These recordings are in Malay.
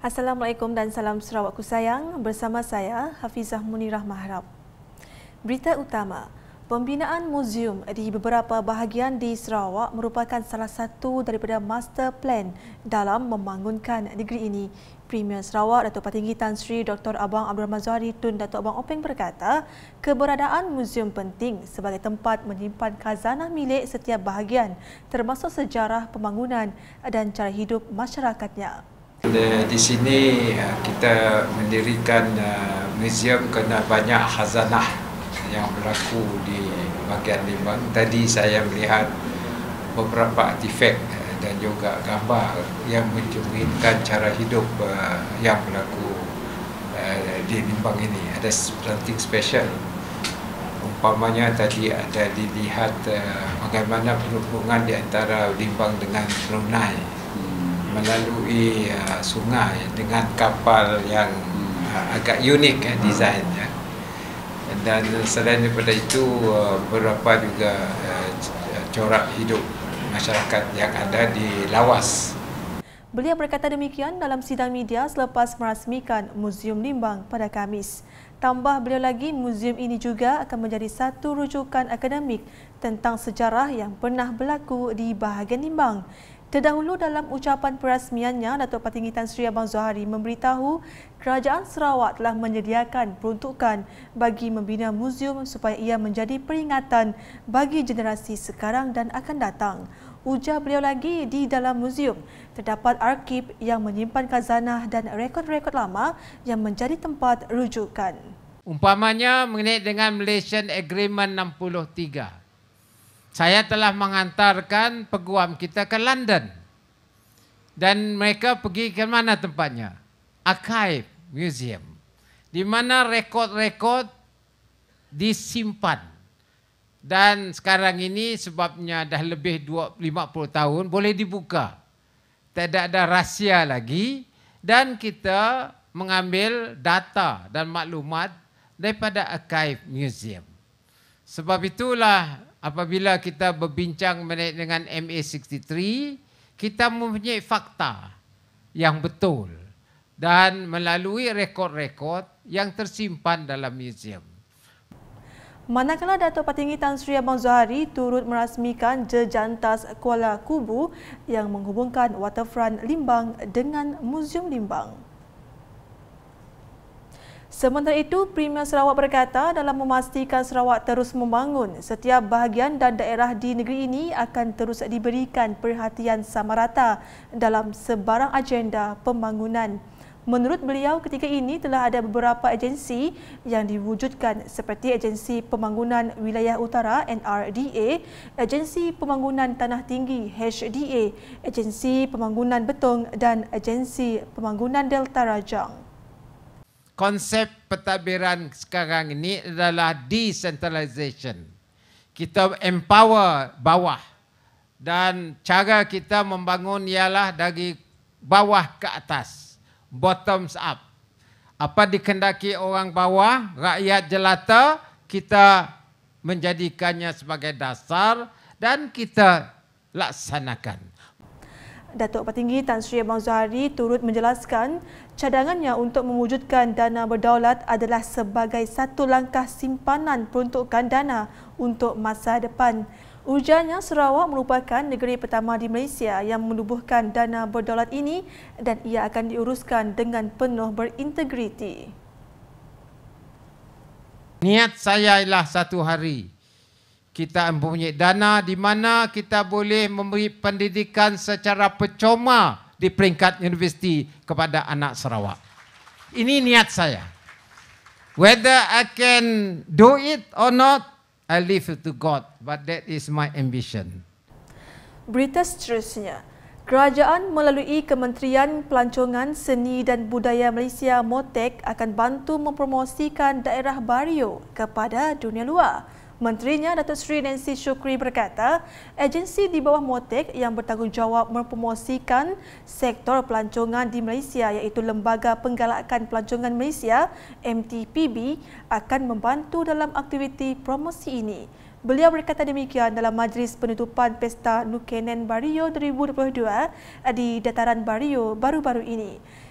Assalamualaikum dan salam Sarawakku sayang. Bersama saya, Hafizah Munirah Mahrab. Berita utama, pembinaan muzium di beberapa bahagian di Sarawak merupakan salah satu daripada master plan dalam membangunkan negeri ini. Premier Sarawak Datuk Patinggi Tan Sri Dr. Abang Abdul Rahman Zohari Tun Datuk Abang Openg berkata, keberadaan muzium penting sebagai tempat menyimpan khazanah milik setiap bahagian termasuk sejarah pembangunan dan cara hidup masyarakatnya. Di sini kita mendirikan muzium kerana banyak khazanah yang berlaku di bahagian Limbang. Tadi saya melihat beberapa artifak dan juga gambar yang mencerminkan cara hidup yang berlaku di Limbang ini. Ada something special. Umpamanya tadi ada dilihat bagaimana perhubungan di antara Limbang dengan Brunei melalui sungai dengan kapal yang agak unik desainnya. Dan selain daripada itu beberapa juga corak hidup masyarakat yang ada di lawas. Beliau berkata demikian dalam sidang media selepas merasmikan Muzium Limbang pada Khamis. Tambah beliau lagi, muzium ini juga akan menjadi satu rujukan akademik tentang sejarah yang pernah berlaku di bahagian Limbang. Terdahulu dalam ucapan perasmiannya, Datuk Patinggi Tan Sri Abang Zohari memberitahu Kerajaan Sarawak telah menyediakan peruntukan bagi membina muzium supaya ia menjadi peringatan bagi generasi sekarang dan akan datang. Ujar beliau lagi, di dalam muzium terdapat arsip yang menyimpan khazanah dan rekod-rekod lama yang menjadi tempat rujukan. Umpamanya mengenai dengan Malaysian Agreement 63. Saya telah menghantarkan peguam kita ke London. Dan mereka pergi ke mana tempatnya? Archive Museum. Di mana rekod-rekod disimpan. Dan sekarang ini sebabnya dah lebih 50 tahun boleh dibuka. Tidak ada rahsia lagi. Dan kita mengambil data dan maklumat daripada Archive Museum. Sebab itulah apabila kita berbincang dengan MA63, kita mempunyai fakta yang betul dan melalui rekod-rekod yang tersimpan dalam muzium. Manakala Datuk Patinggi Tan Sri Abang Zohari turut merasmikan jejantas Kuala Kubu yang menghubungkan waterfront Limbang dengan Muzium Limbang. Sementara itu, Premier Sarawak berkata dalam memastikan Sarawak terus membangun, setiap bahagian dan daerah di negeri ini akan terus diberikan perhatian sama rata dalam sebarang agenda pembangunan. Menurut beliau, ketika ini telah ada beberapa agensi yang diwujudkan seperti Agensi Pembangunan Wilayah Utara NRDA, Agensi Pembangunan Tanah Tinggi HDA, Agensi Pembangunan Betong dan Agensi Pembangunan Delta Rajang. Konsep pentadbiran sekarang ini adalah decentralization. Kita empower bawah dan cara kita membangun ialah dari bawah ke atas, bottoms up. Apa dikehendaki orang bawah, rakyat jelata, kita menjadikannya sebagai dasar dan kita laksanakan. Datuk Patinggi Tan Sri Abang Zohari turut menjelaskan cadangannya untuk mewujudkan dana berdaulat adalah sebagai satu langkah simpanan peruntukan dana untuk masa depan. Ujarnya, Sarawak merupakan negeri pertama di Malaysia yang menubuhkan dana berdaulat ini dan ia akan diuruskan dengan penuh berintegriti. Niat saya ialah satu hari kita mempunyai dana di mana kita boleh memberi pendidikan secara percuma di peringkat universiti kepada anak Sarawak. Ini niat saya. Whether I can do it or not, I leave it to God. But that is my ambition. Berita seterusnya. Kerajaan melalui Kementerian Pelancongan Seni dan Budaya Malaysia MOTEK akan bantu mempromosikan daerah Bario kepada dunia luar. Menterinya Datuk Seri Nancy Shukri berkata, agensi di bawah MOTEK yang bertanggungjawab mempromosikan sektor pelancongan di Malaysia iaitu Lembaga Penggalakan Pelancongan Malaysia MTPB akan membantu dalam aktiviti promosi ini. Beliau berkata demikian dalam majlis penutupan Pesta Nukenen Bario 2022 di Dataran Bario baru-baru ini.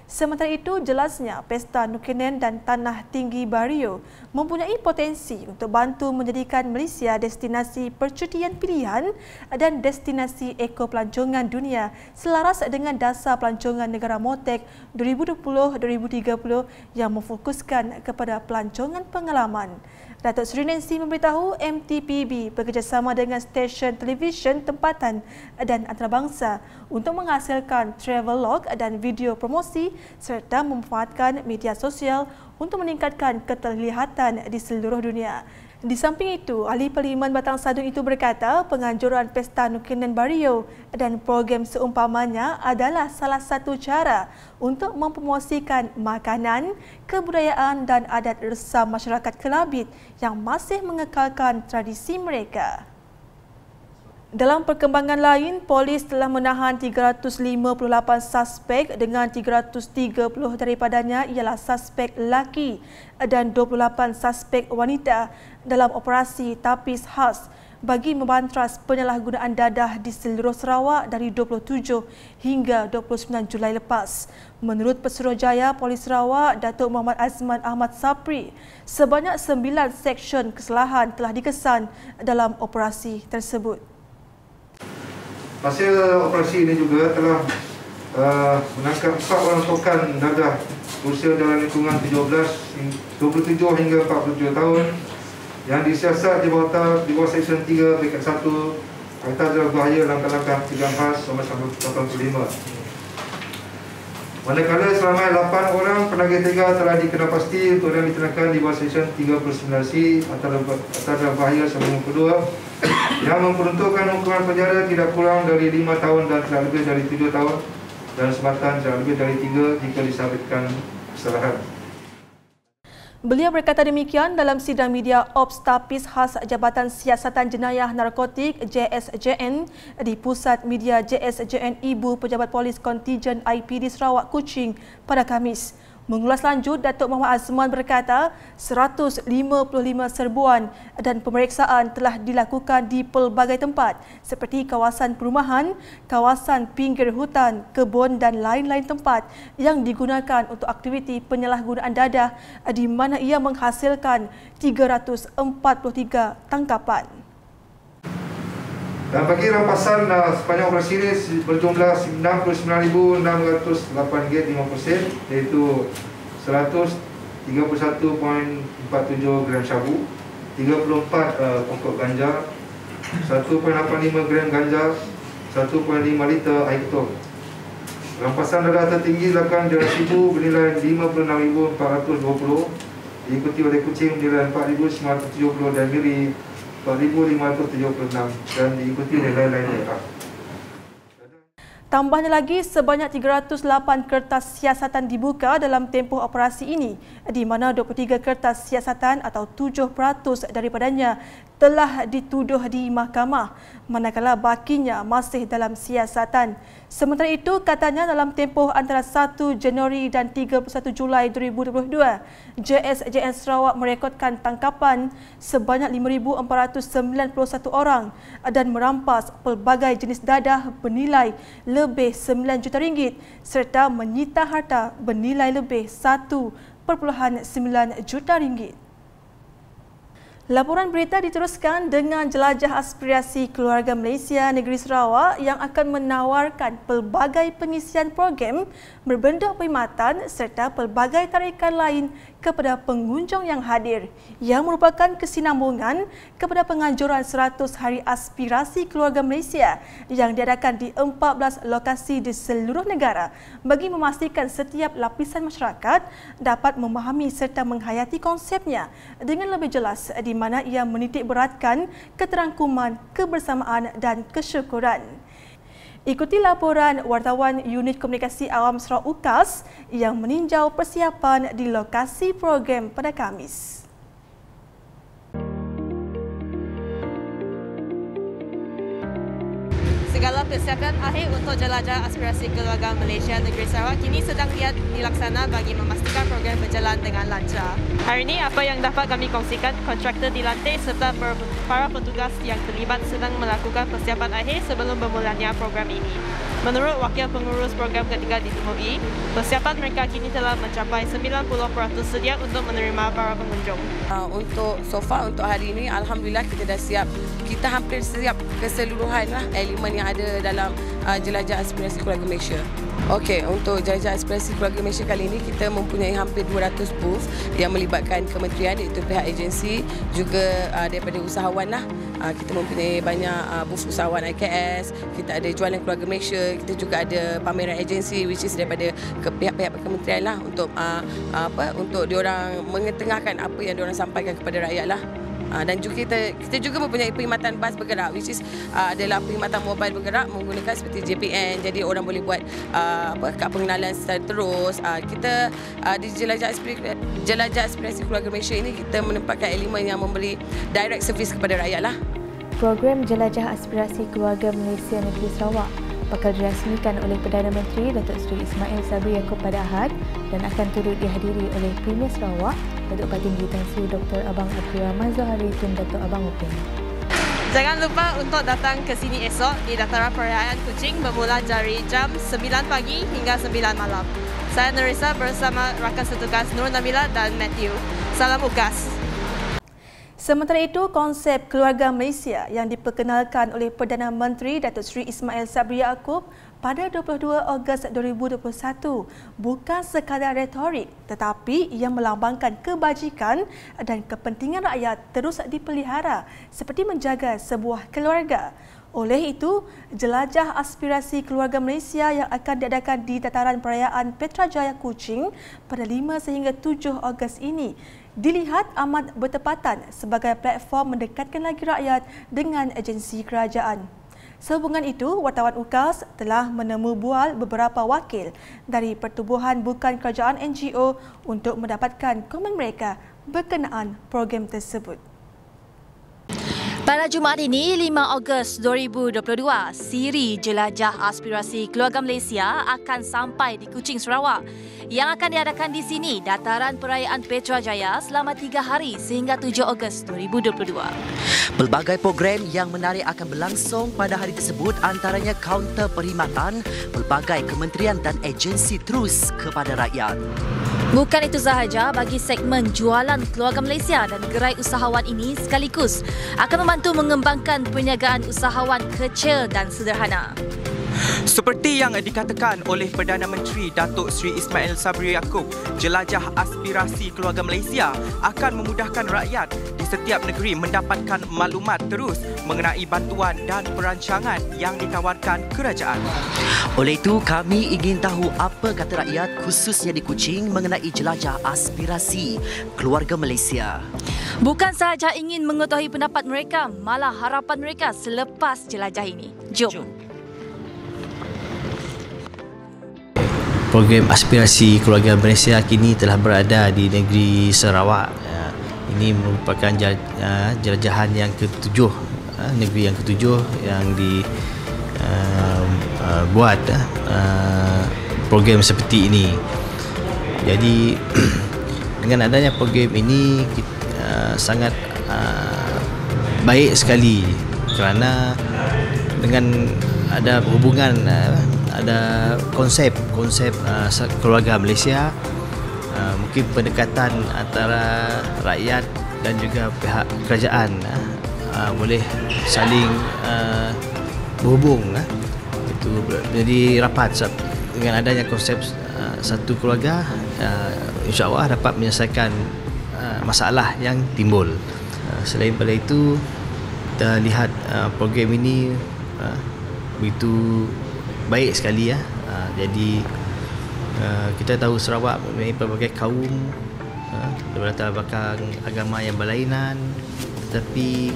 Sementara itu, jelasnya Pesta Nukinen dan Tanah Tinggi Bario mempunyai potensi untuk bantu menjadikan Malaysia destinasi percutian pilihan dan destinasi ekopelancongan dunia selaras dengan dasar pelancongan negara MOTEC 2020-2030 yang memfokuskan kepada pelancongan pengalaman. Datuk Seri Nancy memberitahu MTPB bekerjasama dengan stesen televisyen tempatan dan antarabangsa untuk menghasilkan travelog dan video promosi serta memanfaatkan media sosial untuk meningkatkan keterlihatan di seluruh dunia. Di samping itu, Ahli Parlimen Batang Sadun itu berkata penganjuran Pesta Nukinen Bario dan program seumpamanya adalah salah satu cara untuk mempromosikan makanan, kebudayaan dan adat resam masyarakat Kelabit yang masih mengekalkan tradisi mereka. Dalam perkembangan lain, polis telah menahan 358 suspek dengan 330 daripadanya ialah suspek lelaki dan 28 suspek wanita dalam operasi tapis khas bagi membantras penyalahgunaan dadah di seluruh Sarawak dari 27 hingga 29 Julai lepas. Menurut Pesuruhjaya Polis Sarawak, Datuk Muhammad Azman Ahmad Sapri, sebanyak 9 seksyen kesalahan telah dikesan dalam operasi tersebut. Hasil operasi ini juga telah menangkap 4 orang tokan dadah berusia dalam lingkungan 27 hingga 47 tahun yang disiasat di bawah Seksyen 3 Peringkat 1 Akta Dadah Bahaya Langkah-Langkah Pencegahan Khas nomor 85. Manakala selama 8 orang penagih tega telah dikenal pasti untuk yang dikenakan di bawah Seksyen 39C Akta Dadah Bahaya Sambungan Kedua yang memperuntukkan hukuman penjara tidak kurang dari 5 tahun dan tidak lebih dari 7 tahun dan sebatan tidak lebih dari 3 jika disabitkan kesalahan. Beliau berkata demikian dalam sidang media Ops Tapis khas Jabatan Siasatan Jenayah Narkotik JSJN di Pusat Media JSJN Ibu Pejabat Polis Kontijen IPD Sarawak Kuching pada Khamis. Mengulas lanjut, Datuk Muhammad Azman berkata 155 serbuan dan pemeriksaan telah dilakukan di pelbagai tempat seperti kawasan perumahan, kawasan pinggir hutan, kebun dan lain-lain tempat yang digunakan untuk aktiviti penyalahgunaan dadah di mana ia menghasilkan 343 tangkapan. Dan bagi rampasan sepanjang operasi ini berjumlah RM69,608.50 iaitu 131.47 gram syabu, 34 pokok ganja, 1.85 gram ganja, 1.5 liter air ketum. Rampasan dadah tertinggi dilakukan di Sibu bernilai RM56,420, diikuti oleh Kuching bernilai RM4,970 dan Miri RM4,576 dan diikuti oleh lain-lain daerah. Tambahnya lagi, sebanyak 308 kertas siasatan dibuka dalam tempoh operasi ini, di mana 23 kertas siasatan atau 7% daripadanya telah dituduh di mahkamah, manakala bakinya masih dalam siasatan. Sementara itu, katanya dalam tempoh antara 1 Januari dan 31 Julai 2022, JSJN Sarawak merekodkan tangkapan sebanyak 5,491 orang dan merampas pelbagai jenis dadah bernilai lebih RM9 juta serta menyita harta bernilai lebih RM1.9 juta. Laporan berita diteruskan dengan jelajah aspirasi keluarga Malaysia negeri Sarawak yang akan menawarkan pelbagai pengisian program berbentuk perkhidmatan serta pelbagai tarikan lain kepada pengunjung yang hadir yang merupakan kesinambungan kepada penganjuran 100 Hari Aspirasi Keluarga Malaysia yang diadakan di 14 lokasi di seluruh negara bagi memastikan setiap lapisan masyarakat dapat memahami serta menghayati konsepnya dengan lebih jelas di mana ia menitik beratkan keterangkuman, kebersamaan dan kesyukuran. Ikuti laporan wartawan Unit Komunikasi Awam Sarawak UKAS yang meninjau persiapan di lokasi program pada Khamis. Segala persiapan akhir untuk jelajah aspirasi keluarga Malaysia negeri Sarawak kini sedang dilaksana bagi memastikan program berjalan dengan lancar. Hari ini apa yang dapat kami kongsikan, kontraktor dilantik serta para petugas yang terlibat sedang melakukan persiapan akhir sebelum bermulanya program ini. Menurut Wakil Pengurus Program Ketiga di Timur E, persiapan mereka kini telah mencapai 90% sedia untuk menerima para pengunjung. Untuk so far, untuk hari ini, Alhamdulillah kita dah siap. Kita hampir siap keseluruhan lah elemen yang ada dalam Jelajah Aspirasi Keluarga Malaysia. Okey, untuk Jelajah Aspirasi Keluarga Malaysia kali ini kita mempunyai hampir 200 booth yang melibatkan kementerian iaitu pihak agensi juga daripada usahawan lah. Kita mempunyai banyak booth usahawan IKS, kita ada Jualan Keluarga Malaysia, kita juga ada pameran agensi which is daripada pihak-pihak kementerian lah untuk diorang mengetengahkan apa yang diorang sampaikan kepada rakyat lah. Dan juga kita juga mempunyai perkhidmatan bas bergerak which is adalah perkhidmatan mobile bergerak menggunakan seperti JPN, jadi orang boleh buat kad pengenalan secara terus. Kita di Jelajah Aspirasi Keluarga Malaysia ini kita menempatkan elemen yang memberi direct service kepada rakyat lah. Program Jelajah Aspirasi Keluarga Malaysia Negeri Sarawak bakal dirasmikan oleh Perdana Menteri Datuk Seri Ismail Sabri Yaakob pada Ahad dan akan turut dihadiri oleh Premier Sarawak Datuk Patinggi Tan Sri Dr. Abang Abdul Rahman Zohari dan Datuk Abang Upin. Jangan lupa untuk datang ke sini esok di Dataran Perayaan Kuching bermula dari jam 9 pagi hingga 9 malam. Saya Nerissa bersama rakan setugas Nur Nabila dan Matthew. Salam UKAS. Sementara itu, konsep keluarga Malaysia yang diperkenalkan oleh Perdana Menteri Datuk Seri Ismail Sabri Yaakob pada 22 Ogos 2021 bukan sekadar retorik tetapi ia melambangkan kebajikan dan kepentingan rakyat terus dipelihara seperti menjaga sebuah keluarga. Oleh itu, Jelajah Aspirasi Keluarga Malaysia yang akan diadakan di Dataran Perayaan Petrajaya Kuching pada 5 sehingga 7 Ogos ini dilihat amat bertepatan sebagai platform mendekatkan lagi rakyat dengan agensi kerajaan. Sehubungan itu, wartawan UKAS telah menemu bual beberapa wakil dari pertubuhan bukan kerajaan NGO untuk mendapatkan komen mereka berkenaan program tersebut. Pada Jumaat ini, 5 Ogos 2022, siri Jelajah Aspirasi Keluarga Malaysia akan sampai di Kuching, Sarawak. Yang akan diadakan di sini, Dataran Perayaan Petrajaya selama 3 hari sehingga 7 Ogos 2022. Pelbagai program yang menarik akan berlangsung pada hari tersebut, antaranya kaunter perkhidmatan, pelbagai kementerian dan agensi terus kepada rakyat. Bukan itu sahaja, bagi segmen Jualan Keluarga Malaysia dan Gerai Usahawan ini sekaligus akan membantu mengembangkan perniagaan usahawan kecil dan sederhana. Seperti yang dikatakan oleh Perdana Menteri Datuk Seri Ismail Sabri Yaakob, Jelajah Aspirasi Keluarga Malaysia akan memudahkan rakyat di setiap negeri mendapatkan maklumat terus mengenai bantuan dan perancangan yang ditawarkan kerajaan. Oleh itu, kami ingin tahu apa kata rakyat khususnya di Kuching mengenai Jelajah Aspirasi Keluarga Malaysia. Bukan sahaja ingin mengetahui pendapat mereka, malah harapan mereka selepas jelajah ini. Jom. Program Aspirasi Keluarga Malaysia kini telah berada di negeri Sarawak. Ini merupakan jelajahan yang ke-7, negeri yang ke-7 yang dibuat program seperti ini. Jadi dengan adanya program ini sangat baik sekali kerana dengan ada hubungan ada konsep keluarga Malaysia, mungkin pendekatan antara rakyat dan juga pihak kerajaan boleh saling berhubung. Itu jadi rapat dengan adanya konsep satu keluarga, insya-Allah dapat menyelesaikan masalah yang timbul. Selain daripada itu, kita lihat program ini begitu baik sekali ya. Jadi kita tahu Sarawak mempunyai pelbagai kaum berlatar belakang agama yang berlainan, tetapi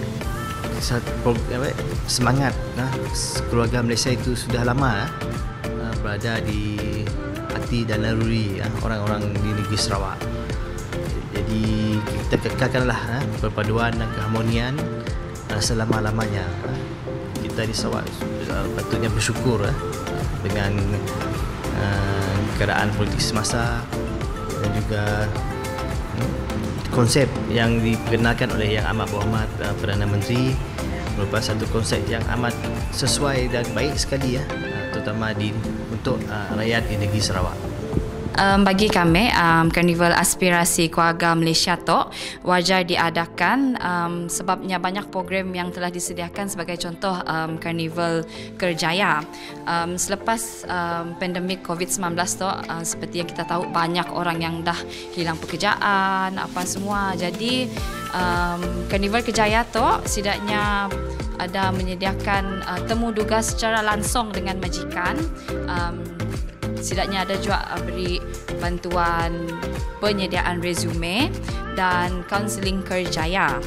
semangat keluarga Malaysia itu sudah lama berada di hati dan naluri orang-orang di negeri Sarawak. Jadi kita kekalkanlah perpaduan dan keharmonian selama-lamanya. Kita di Sarawak patutnya bersyukur dengan keadaan politik semasa dan juga konsep yang diperkenalkan oleh Yang Amat Berhormat Perdana Menteri merupakan satu konsep yang amat sesuai dan baik sekali terutama untuk rakyat di negeri Sarawak. Bagi kami, Karnival Aspirasi Keluarga Malaysia tu wajar diadakan sebabnya banyak program yang telah disediakan, sebagai contoh Karnival Kerjaya. Selepas pandemik COVID-19 tu, seperti yang kita tahu, banyak orang yang dah hilang pekerjaan apa semua. Jadi Karnival Kerjaya tu setidaknya ada menyediakan temu duga secara langsung dengan majikan. Setidaknya ada juga beri bantuan penyediaan resume dan kaunseling kerjaya.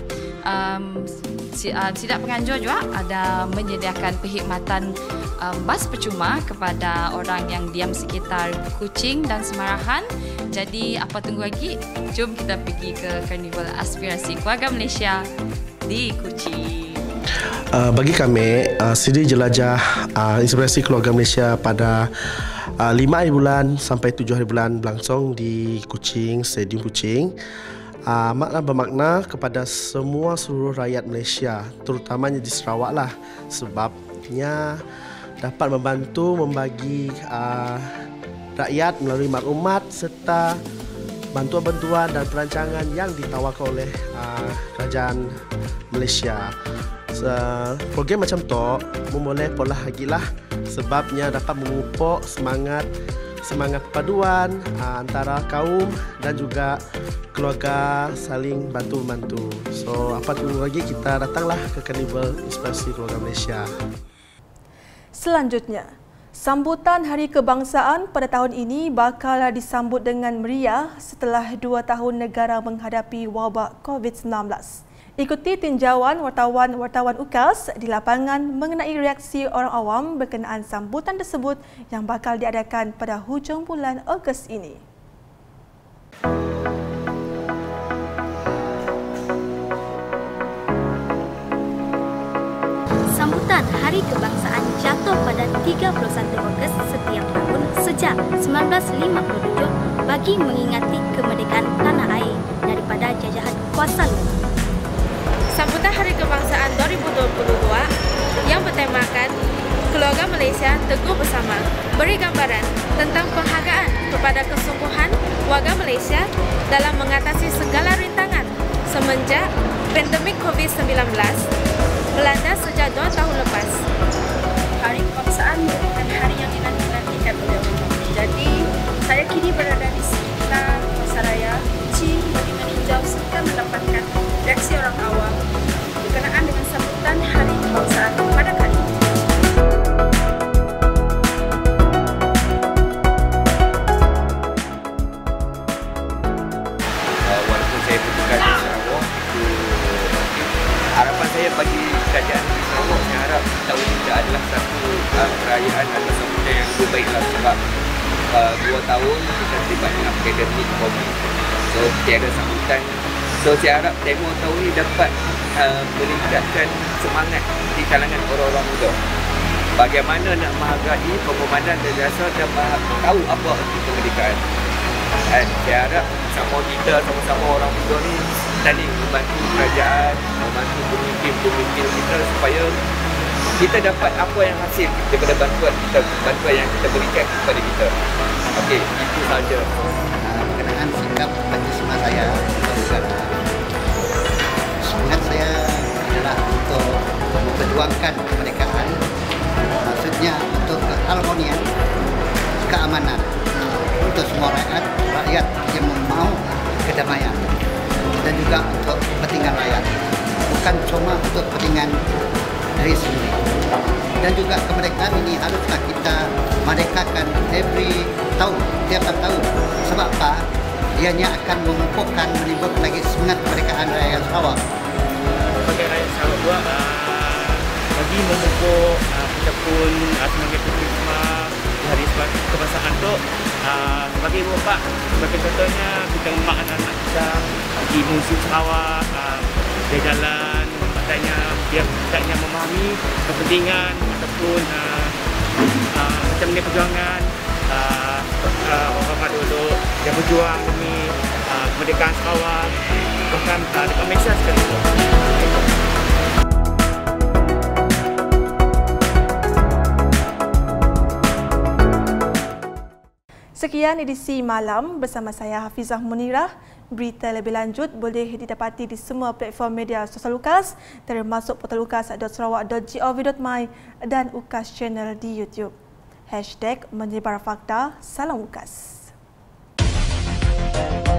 Sidak penganjur juga ada menyediakan perkhidmatan bas percuma kepada orang yang diam sekitar Kuching dan Semarahan. Jadi apa tunggu lagi? Jom kita pergi ke Karnival Aspirasi Keluarga Malaysia di Kuching. Bagi kami, siri jelajah Inspirasi Keluarga Malaysia pada 5 hari bulan sampai 7 hari bulan berlangsung di Kuching, Stadium Kuching. Makna bermakna kepada seluruh rakyat Malaysia, terutamanya di Sarawak lah, sebabnya dapat membantu membagi rakyat melalui maklumat serta bantuan-bantuan dan perancangan yang ditawarkan oleh kerajaan Malaysia. Program macam tu memboleh pola lagi lah, sebabnya dapat memupuk semangat perpaduan antara kaum dan juga keluarga saling bantu-membantu. So apa tunggu lagi, kita datanglah ke Karnival Inspirasi Keluarga Malaysia. Selanjutnya, sambutan Hari Kebangsaan pada tahun ini bakal disambut dengan meriah setelah 2 tahun negara menghadapi wabak COVID-19. Ikuti tinjauan wartawan UKAS di lapangan mengenai reaksi orang awam berkenaan sambutan tersebut yang bakal diadakan pada hujung bulan Ogos ini. Sambutan Hari Kebangsaan jatuh pada 31 Ogos setiap tahun sejak 1957 bagi mengingati kemerdekaan tanah air daripada jajahan kuasa luar. Sambutan Hari Kebangsaan 2022 yang bertemakan Keluarga Malaysia Teguh Bersama beri gambaran tentang penghargaan kepada kesungguhan warga Malaysia dalam mengatasi segala rintangan semenjak pandemik COVID-19 melanda sejak 2 tahun lepas. Hari Kebangsaan merupakan hari yang dinanti-nantikan oleh orang. Jadi, saya kini berada di sekitar Pasaraya, Kuching bagi meninjau serta mendapatkan reaksi orang awam berkenaan dengan sambutan Hari Kebangsaan pada kali ini. Walaupun saya bertugas di Sarawak, harapan saya bagi kerajaan di Sarawak, saya harap tahun ini adalah satu perayaan atau sambutan yang lebih baiklah, sebab 2 tahun kita terlibat dengan pandemik COVID. So tiada sambutan. So saya harap demo tahun ini dapat meningkatkan semangat di kalangan orang-orang muda. Bagaimana nak menghargai pengorbanan dan jasa dan tahu apa arti kemerdekaan. Dan saya harap sama-sama orang muda ni saling membantu kerajaan, membantu pemimpin-pemimpin kita supaya kita dapat apa yang hasil daripada bantuan yang kita berikan kepada kita. Okey, itu sahaja. Berkenaan sikap patriotisme saya untuk negara. Semangat saya adalah untuk memperjuangkan kemerdekaan, maksudnya untuk keharmonian, keamanan untuk semua rakyat yang mau kedamaian, dan juga untuk kepentingan rakyat, bukan cuma untuk kepentingan diri sendiri. Dan juga kemerdekaan ini haruslah kita merdekakan tiap tahun. Sebab apa? Dianya akan memupukkan, menimbulkan lagi semangat kemerdekaan rakyat Sarawak. Sebagai rakyat Sarawak juga, bagi memupuk ataupun semangat patriotisme di Hari Kebangsaan tu, sebagai ibu bapa, sebagai contohnya kita membawa anak-anak kita di museum Sarawak, di jalan, biar tidaknya memahami kepentingan ataupun macam ni perjuangan orang dulu yang berjuang demi kemerdekaan Sarawak, bahkan dekat Malaysia sekalipun. Sekian edisi malam bersama saya Hafizah Munirah. Berita lebih lanjut boleh didapati di semua platform media sosial UKAS termasuk portal ukas.sarawak.gov.my dan UKAS Channel di YouTube. #menyebar fakta, salam UKAS.